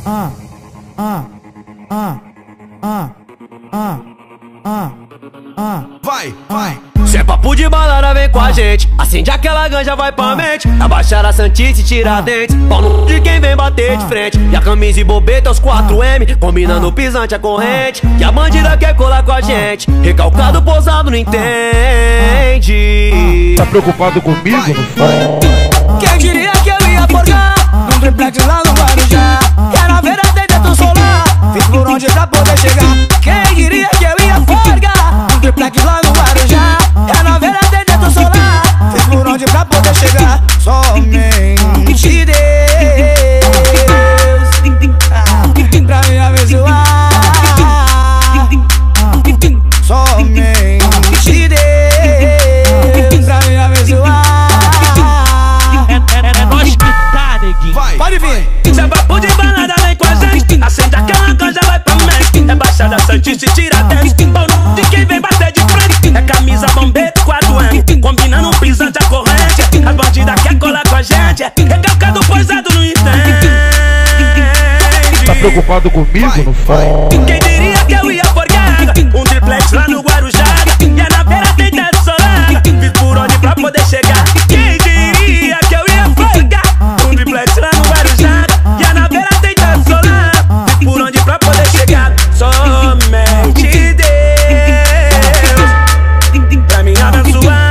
Vai, vai. Se é papo de balada, vem com a gente. Acende aquela ganja, vai pra mente. Abaixar a Santista e tirar dentes. Pau no de quem vem bater de frente. E a camisa e bobeta, os 4M. Combinando o pisante, a corrente. E a bandida quer colar com a gente. Recalcado, posado, não entende. Tá preocupado comigo? Quem diria que eu ia forgar num triplex lá no Guarujá? Quero a verdade dentro do solar. Fiz por onde pra poder chegar. Quem diria que eu ia forgar num triplex lá no Guarujá? Quero a verdade dentro do solar. Fiz por onde pra poder chegar. Somente Deus pra me abençoar. Somente Deus pra me abençoar. Vai, pode vir. Se é papo de balada, vem com a gente. Acende aquela ganja, vai pra mente. É baixada Santista e tira dentes. Pau no de quem vem bater de frente. É camisa, bombeta, 4M. Combinando um pisante, a corrente. As bandidas quer colar com a gente. Recalcado, posado, não entende. Tá preocupado comigo? Quem diria que eu ia forgar um triplex lá no Guarujá? E a na beira tem teto solar. Fiz por onde pra poder chegar. Quem diria que eu ia forgar um triplex lá no Guarujá? E a na beira tem teto solar. Fiz por onde pra poder chegar. Somente Deus pra me abençoar.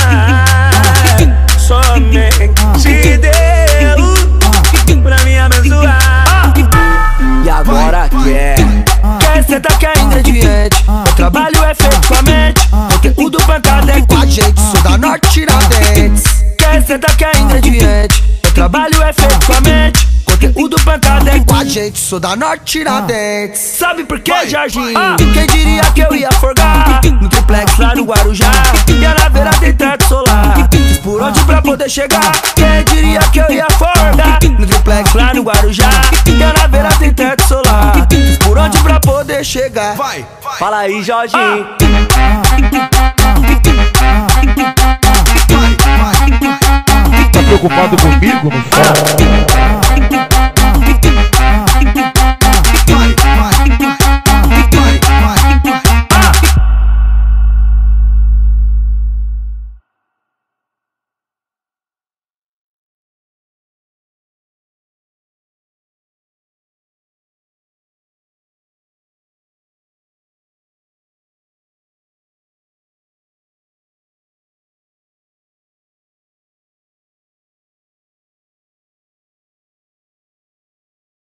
Somente Deus pra me abençoar. E agora quer senta que é ingrediente. O trabalho é feito com a mente. Conteúdo pancada é com a gente. Sou da Norte Tiradentes. Quer senta que é ingrediente. O trabalho é feito com a mente. Conteúdo pancada é com a gente. Sou da Norte Tiradentes. Sabe por que, Jorginho? Quem diria que eu ia forgar no triplex lá no Guarujá? E a naveira tem teto solar. Fiz por onde pra poder chegar. Quem diria que eu ia forgar no triplex lá no Guarujá? E a naveira tem teto solar. Fiz por onde pra poder chegar. vai, vai. Fala aí, Jorginho. Tá preocupado comigo?